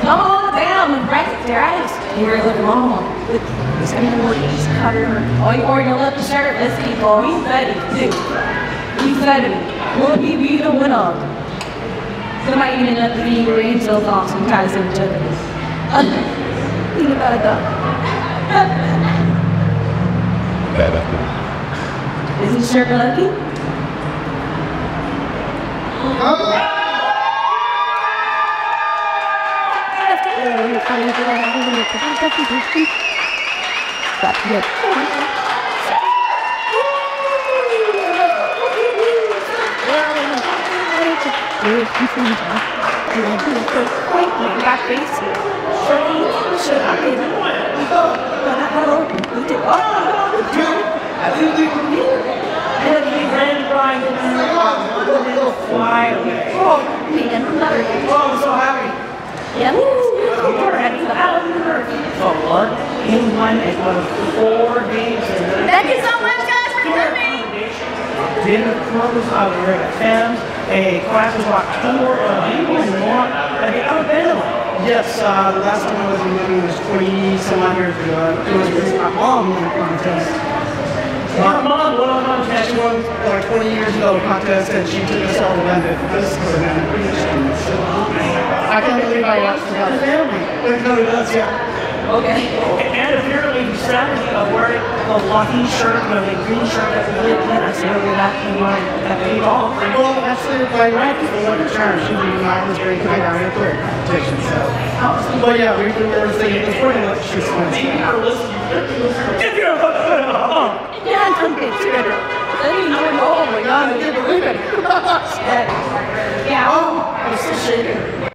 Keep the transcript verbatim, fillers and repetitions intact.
Oh, damn, and right there, I just hear the mama. He's covered. Oh, you already left the shirt. Let's keep going. He's ready. He's ready. Will he be the winner? Somebody even let the finger angels off sometimes in each other. Think about that. Bad after. Is his shirt lucky? Oh. Flyaway. Oh, man, another. Oh, I'm so happy. Yeah, So what? He won it was four games. Thank you so much, guys, for coming. Didn't close out of here at ten. A class was about four or maybe more at the Alabama. Yes, uh, the last time I was in Living was twenty some odd years ago. It was with my mom in the contest. My mom won a contest. She won like twenty years ago a contest, and she took us all to London. This was an so I can't believe I watched the family. No, it does, yeah. Okay. And apparently the strategy of wearing the lucky shirt, you know, the green shirt that we did, I said, okay, that that paid off. Well, that's it. My wife is the lucky charm. She was very kind down here for competition, so. But yeah, we were saying it's pretty much just one. If you're a Yeah, I'm good. Then you know, oh my God, I can't believe it. Yeah. Oh, it's a shit.